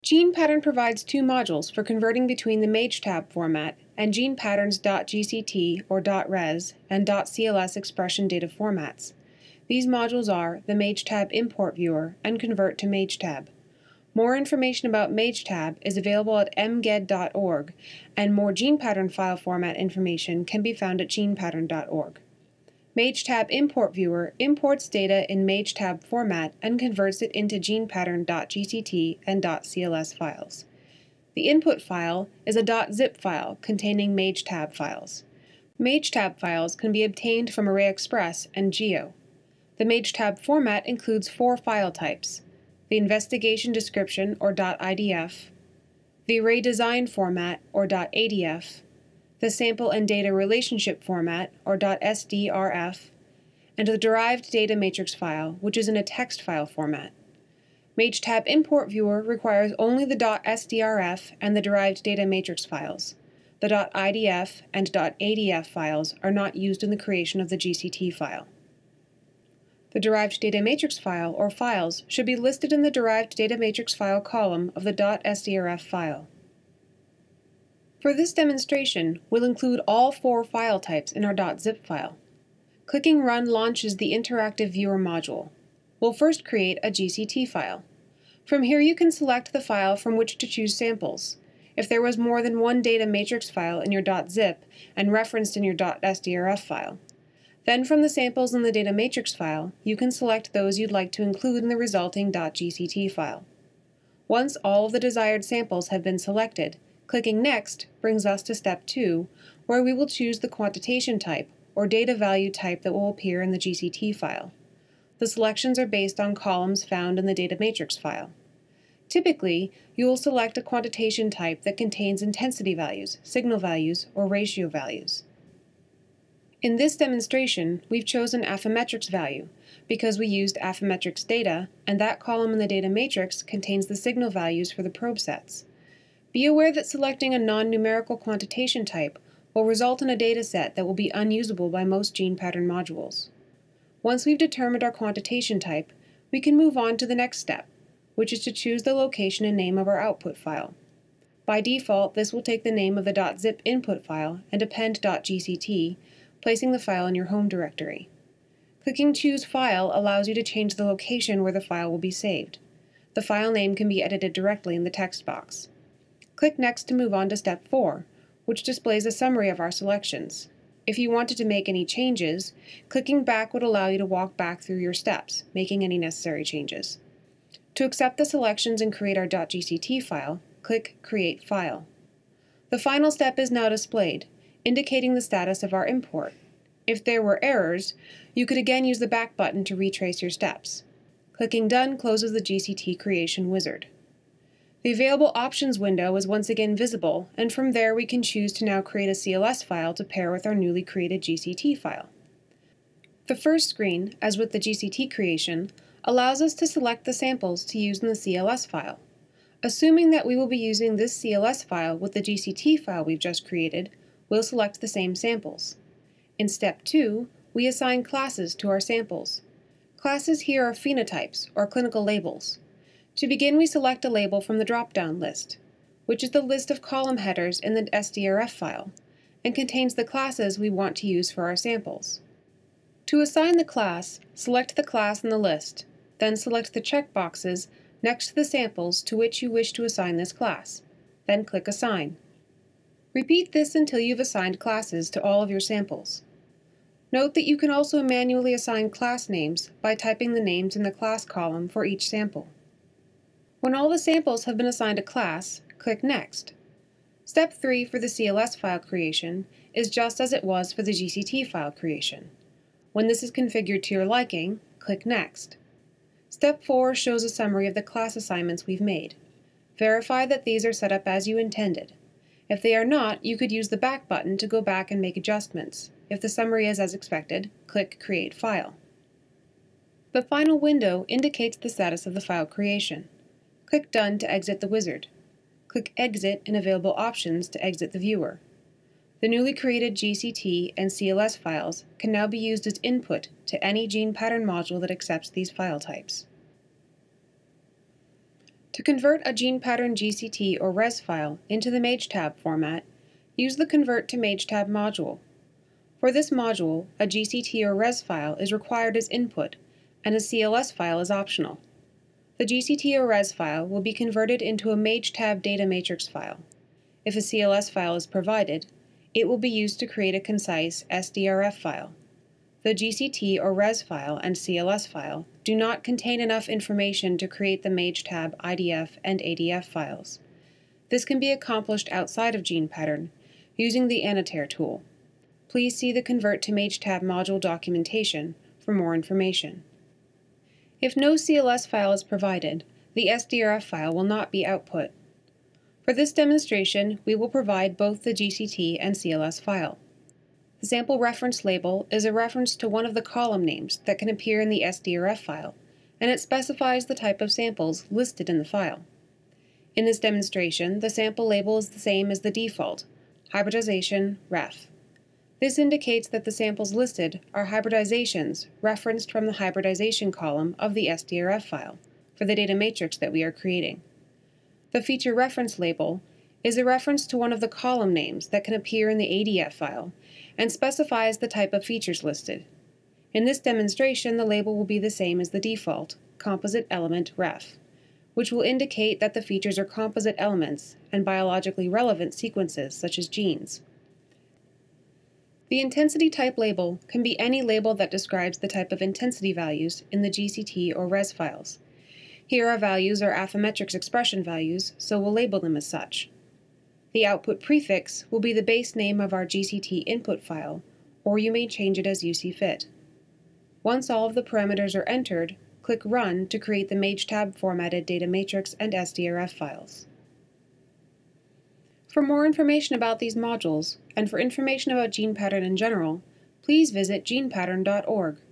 GenePattern provides two modules for converting between the MAGE-TAB format and GenePattern's.gct or .res and .cls expression data formats. These modules are the MAGETABImportViewer and ConvertToMAGETAB. More information about MAGE-TAB is available at mged.org, and more GenePattern file format information can be found at genepattern.org. MAGETABImportViewer imports data in MAGE-TAB format and converts it into GenePattern.gct and .cls files. The input file is a .zip file containing MAGE-TAB files. MAGE-TAB files can be obtained from ArrayExpress and Geo. The MAGE-TAB format includes four file types: the investigation description or .idf, the array design format or .adf, the sample and data relationship format or .sdrf, and the derived data matrix file, which is in a text file format. MAGETABImportViewer requires only the .sdrf and the derived data matrix files. The .idf and .adf files are not used in the creation of the GCT file. The derived data matrix file or files should be listed in the derived data matrix file column of the .sdrf file. For this demonstration, we'll include all four file types in our .zip file. Clicking Run launches the Interactive Viewer module. We'll first create a GCT file. From here you can select the file from which to choose samples. If there was more than one data matrix file in your .zip and referenced in your .sdrf file. Then from the samples in the data matrix file, you can select those you'd like to include in the resulting .gct file. Once all of the desired samples have been selected, clicking Next brings us to Step 2, where we will choose the quantitation type, or data value type that will appear in the GCT file. The selections are based on columns found in the data matrix file. Typically, you will select a quantitation type that contains intensity values, signal values, or ratio values. In this demonstration, we've chosen Affymetrix value because we used Affymetrix data, and that column in the data matrix contains the signal values for the probe sets. Be aware that selecting a non-numerical quantitation type will result in a dataset that will be unusable by most GenePattern modules. Once we've determined our quantitation type, we can move on to the next step, which is to choose the location and name of our output file. By default, this will take the name of the .zip input file and append .gct, placing the file in your home directory. Clicking Choose File allows you to change the location where the file will be saved. The file name can be edited directly in the text box. Click Next to move on to Step 4, which displays a summary of our selections. If you wanted to make any changes, clicking back would allow you to walk back through your steps, making any necessary changes. To accept the selections and create our .gct file, click Create File. The final step is now displayed, indicating the status of our import. If there were errors, you could again use the back button to retrace your steps. Clicking Done closes the GCT creation wizard. The Available Options window is once again visible, and from there we can choose to now create a CLS file to pair with our newly created GCT file. The first screen, as with the GCT creation, allows us to select the samples to use in the CLS file. Assuming that we will be using this CLS file with the GCT file we've just created, we'll select the same samples. In Step 2, we assign classes to our samples. Classes here are phenotypes, or clinical labels. To begin, we select a label from the drop-down list, which is the list of column headers in the SDRF file, and contains the classes we want to use for our samples. To assign the class, select the class in the list, then select the checkboxes next to the samples to which you wish to assign this class, then click Assign. Repeat this until you've assigned classes to all of your samples. Note that you can also manually assign class names by typing the names in the class column for each sample. When all the samples have been assigned a class, click Next. Step 3 for the CLS file creation is just as it was for the GCT file creation. When this is configured to your liking, click Next. Step 4 shows a summary of the class assignments we've made. Verify that these are set up as you intended. If they are not, you could use the back button to go back and make adjustments. If the summary is as expected, click Create File. The final window indicates the status of the file creation. Click Done to exit the wizard. Click Exit in Available Options to exit the viewer. The newly created GCT and CLS files can now be used as input to any GenePattern module that accepts these file types. To convert a GenePattern GCT or RES file into the MAGE-TAB format, use the ConvertToMAGETAB module. For this module, a GCT or RES file is required as input, and a CLS file is optional. The GCT or RES file will be converted into a MAGE-TAB data matrix file. If a CLS file is provided, it will be used to create a concise SDRF file. The GCT or RES file and CLS file do not contain enough information to create the MAGE-TAB IDF and ADF files. This can be accomplished outside of GenePattern using the annotator tool. Please see the ConvertToMAGETAB module documentation for more information. If no CLS file is provided, the SDRF file will not be output. For this demonstration, we will provide both the GCT and CLS file. The sample reference label is a reference to one of the column names that can appear in the SDRF file, and it specifies the type of samples listed in the file. In this demonstration, the sample label is the same as the default, hybridization ref. This indicates that the samples listed are hybridizations referenced from the hybridization column of the SDRF file for the data matrix that we are creating. The feature reference label is a reference to one of the column names that can appear in the ADF file and specifies the type of features listed. In this demonstration, the label will be the same as the default, composite element ref, which will indicate that the features are composite elements and biologically relevant sequences such as genes. The intensity type label can be any label that describes the type of intensity values in the GCT or RES files. Here our values are Affymetrix expression values, so we'll label them as such. The output prefix will be the base name of our GCT input file, or you may change it as you see fit. Once all of the parameters are entered, click Run to create the MAGE-TAB formatted data matrix and SDRF files. For more information about these modules, and for information about GenePattern in general, please visit genepattern.org.